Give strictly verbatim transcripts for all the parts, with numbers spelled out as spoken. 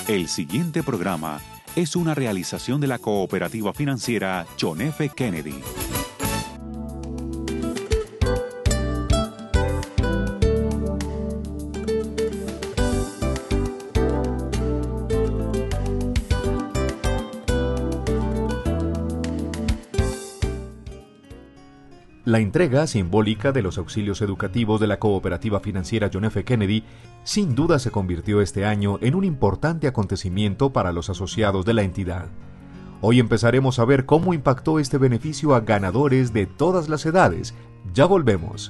El siguiente programa es una realización de la cooperativa financiera John F. Kennedy. La entrega simbólica de los auxilios educativos de la cooperativa financiera John F. Kennedy sin duda se convirtió este año en un importante acontecimiento para los asociados de la entidad. Hoy empezaremos a ver cómo impactó este beneficio a ganadores de todas las edades. Ya volvemos.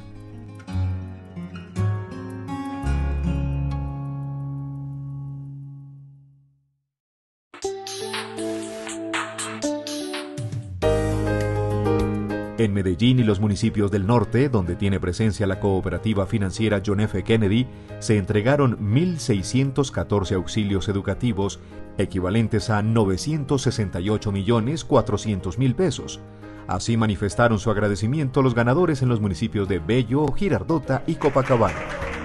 En Medellín y los municipios del norte, donde tiene presencia la cooperativa financiera John F. Kennedy, se entregaron mil seiscientos catorce auxilios educativos, equivalentes a novecientos sesenta y ocho millones cuatrocientos mil pesos. Así manifestaron su agradecimiento los ganadores en los municipios de Bello, Girardota y Copacabana.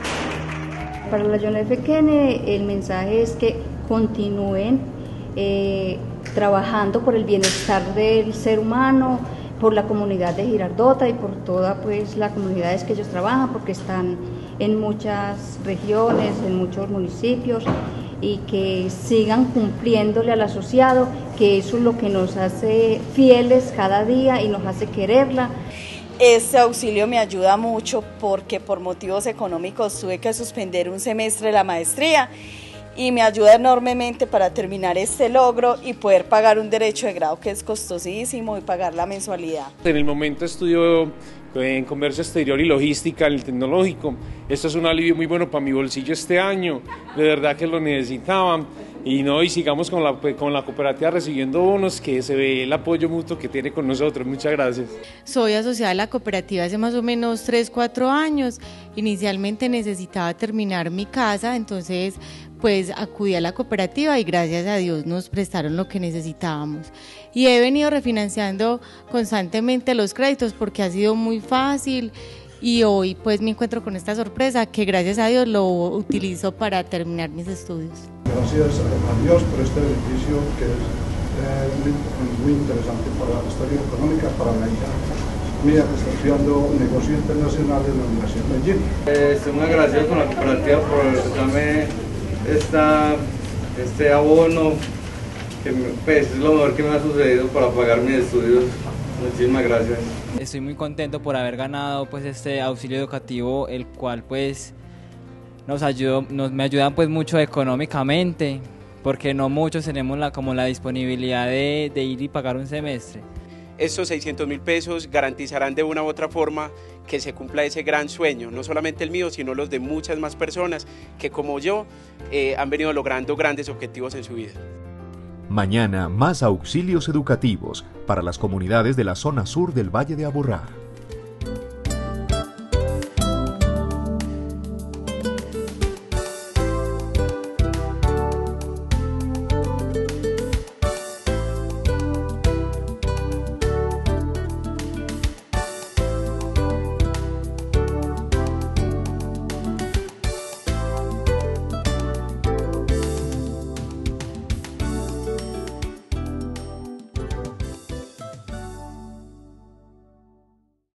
Para la John F. Kennedy, el mensaje es que continúen eh, trabajando por el bienestar del ser humano, por la comunidad de Girardota y por todas pues, las comunidades que ellos trabajan, porque están en muchas regiones, en muchos municipios, y que sigan cumpliéndole al asociado, que eso es lo que nos hace fieles cada día y nos hace quererla. Este auxilio me ayuda mucho porque por motivos económicos tuve que suspender un semestre de la maestría, y me ayuda enormemente para terminar este logro y poder pagar un derecho de grado que es costosísimo y pagar la mensualidad. En el momento estudio en comercio exterior y logística en el tecnológico. Esto es un alivio muy bueno para mi bolsillo este año, de verdad que lo necesitaban. Y no, y sigamos con la, con la cooperativa recibiendo bonos, que se ve el apoyo mutuo que tiene con nosotros. Muchas gracias. Soy asociada a la cooperativa hace más o menos tres, cuatro años. Inicialmente necesitaba terminar mi casa, entonces pues acudí a la cooperativa y gracias a Dios nos prestaron lo que necesitábamos. Y he venido refinanciando constantemente los créditos porque ha sido muy fácil. Y hoy pues me encuentro con esta sorpresa que gracias a Dios lo utilizo para terminar mis estudios. Gracias a Dios por este beneficio que es eh, muy, muy interesante para la historia económica para la entidad. Mira, que está estudiando negocios internacionales en la Universidad de Medellín. Eh, estoy muy agradecido con la cooperativa por darme esta, este abono, que pues, es lo mejor que me ha sucedido para pagar mis estudios. Muchísimas gracias. Estoy muy contento por haber ganado pues este auxilio educativo, el cual pues nos ayudó, nos me ayudan pues mucho económicamente, porque no muchos tenemos la como la disponibilidad de, de ir y pagar un semestre. Estos seiscientos mil pesos garantizarán de una u otra forma que se cumpla ese gran sueño, no solamente el mío, sino los de muchas más personas que como yo eh, han venido logrando grandes objetivos en su vida. Mañana, más auxilios educativos para las comunidades de la zona sur del Valle de Aburrá.